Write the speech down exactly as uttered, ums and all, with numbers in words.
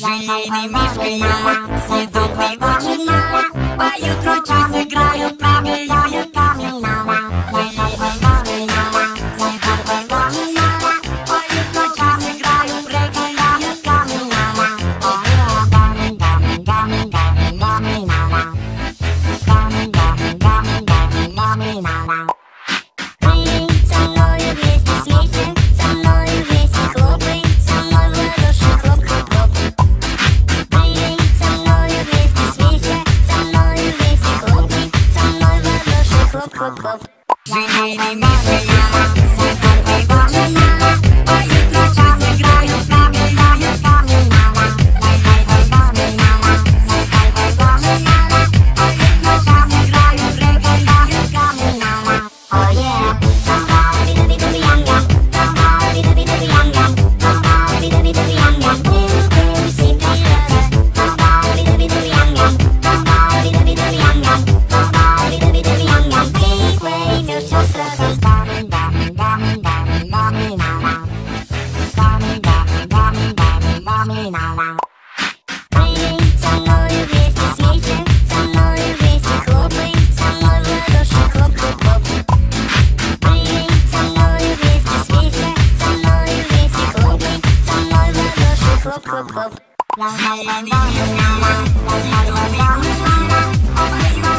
Żyjemy mieszkają, siedzą wygodnie, a jutro czasy grają prawie jak kamieniowa. Żyjemy kamieniowa, siedzą wygodnie, a jutro czasy grają prawie jak kamieniowa. Gamin, gamin, gamin, gamin, gaminawa. Gamin, gamin, gamin, gamin, gaminawa. Ze mną jest miejsce, ze mną jest chłopy, ze mną radość, hop, hop, hop. Ze mną jest miejsce, ze mną jest chłopy, ze mną radość, hop, hop, hop. Żyjemy mieszkają, siedzą wygodnie, a jutro czasy grają prawie jak kamieniowa. Żyjemy kamieniowa, siedzą wygodnie, a jutro czasy grają prawie jak kamieniowa. Oh yeah, somebody be the be the be yum yum, somebody be the be the be yum yum, somebody be the be the be yum yum. Will will see the love, somebody be the be the be yum yum, somebody be the be the be yum yum, somebody be the be the be yum yum. Big wave, you're so stressed. Gamin, gamin, gamin, gamin, gaminawa. Gamin, gamin, gamin, gamin, gaminawa. Ze mną jest miejsce, ze mną jest chłopy, ze mną radość, hop, hop, hop. Ze mną jest miejsce, ze mną jest chłopy, ze mną radość, hop, hop, hop. Żyjemy mieszkają, siedzą wygodnie, a jutro